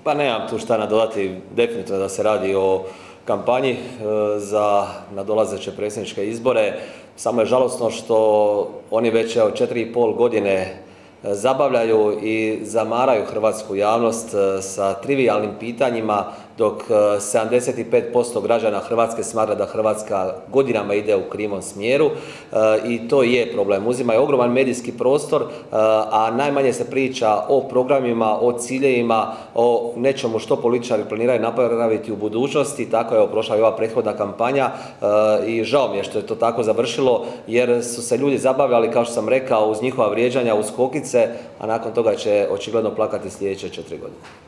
Pa nemam tu šta nadodati, definitivno da se radi o kampanji za nadolazeće predsjedničke izbore. Samo je žalosno što oni već 4,5 godine zabavljaju i zamaraju hrvatsku javnost sa trivijalnim pitanjima, dok 75% građana Hrvatske smatra da Hrvatska godinama ide u krivom smjeru i to je problem. Uzimaju ogroman medijski prostor, a najmanje se priča o programima, o ciljevima, o nečemu što političari planiraju napraviti u budućnosti. Tako je prošla i ova prethodna kampanja i žao mi je što je to tako završilo, jer su se ljudi zabavljali, kao što sam rekao, uz njihova vrijeđanja, uz kokice, a nakon toga će očigledno plakati sljedeće 4 godine.